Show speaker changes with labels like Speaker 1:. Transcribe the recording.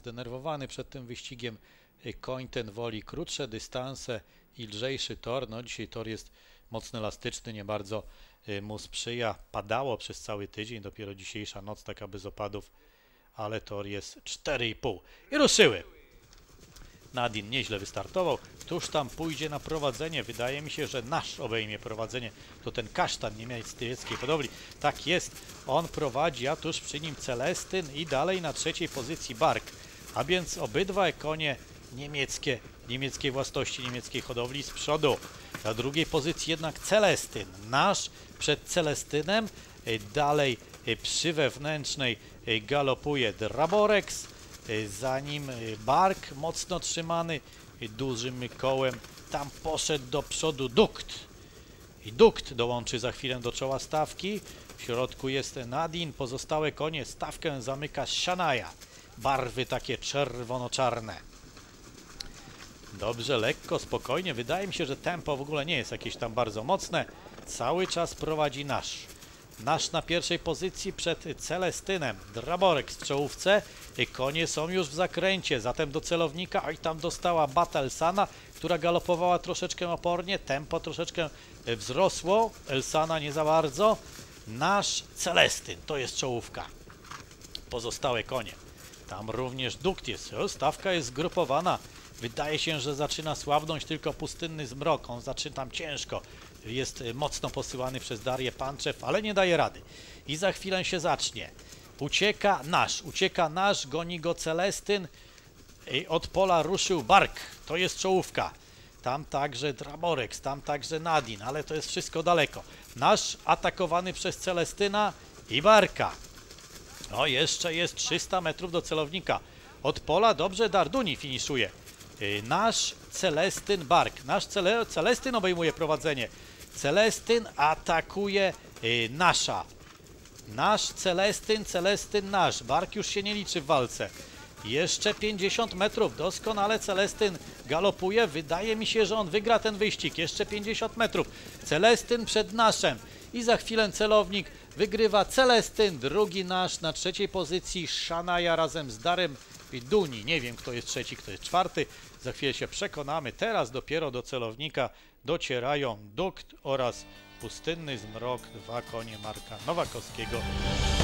Speaker 1: zdenerwowany przed tym wyścigiem. Koń ten woli krótsze dystanse i lżejszy tor. No dzisiaj tor jest mocno elastyczny, nie bardzo mu sprzyja. Padało przez cały tydzień, dopiero dzisiejsza noc taka bez opadów, ale tor jest 4,5. I ruszyły. Nadin nieźle wystartował, tuż tam pójdzie na prowadzenie. Wydaje mi się, że nasz obejmie prowadzenie. To ten kasztan niemieckiej hodowli. Tak jest, on prowadzi, a tuż przy nim Celestyn i dalej na trzeciej pozycji Bark. A więc obydwa konie niemieckiej własności, niemieckiej hodowli z przodu. Na drugiej pozycji jednak Celestyn. Nasz przed Celestynem. Dalej przy wewnętrznej galopuje Draborex. Za nim Bark mocno trzymany dużym kołem. Tam poszedł do przodu Dukt. I Dukt dołączy za chwilę do czoła stawki. W środku jest Nadin. Pozostałe konie stawkę zamyka Shania. Barwy takie czerwono-czarne. Dobrze, lekko, spokojnie. Wydaje mi się, że tempo w ogóle nie jest jakieś tam bardzo mocne. Cały czas prowadzi nasz. Nasz na pierwszej pozycji przed Celestynem. Draborek w czołówce. Konie są już w zakręcie. Zatem do celownika. Oj, tam dostała Bata Elsana, która galopowała troszeczkę opornie. Tempo troszeczkę wzrosło. Elsana nie za bardzo. Nasz Celestyn. To jest czołówka. Pozostałe konie. Tam również Dukt jest. Stawka jest zgrupowana. Wydaje się, że zaczyna słabnąć tylko pustynny zmrok. On zaczyna tam ciężko. Jest mocno posyłany przez Darię Panczew, ale nie daje rady. I za chwilę się zacznie. Ucieka nasz, goni go Celestyn. I od pola ruszył Bark. To jest czołówka. Tam także Draborex, tam także Nadin, ale to jest wszystko daleko. Nasz atakowany przez Celestyna i Barka. No jeszcze jest 300 metrów do celownika. Od pola dobrze Darduni finiszuje. Nasz Celestyn Bark. Nasz Celestyn obejmuje prowadzenie. Celestyn atakuje nasza. Nasz Celestyn nasz. Bark już się nie liczy w walce. Jeszcze 50 metrów. Doskonale Celestyn galopuje. Wydaje mi się, że on wygra ten wyścig. Jeszcze 50 metrów. Celestyn przed naszem. I za chwilę celownik wygrywa Celestyn. Drugi nasz na trzeciej pozycji Shania razem z Darem Duni. Nie wiem, kto jest trzeci, kto jest czwarty. Za chwilę się przekonamy. Teraz dopiero do celownika docierają Dukt oraz Pustynny Zmrok, dwa konie Marka Nowakowskiego.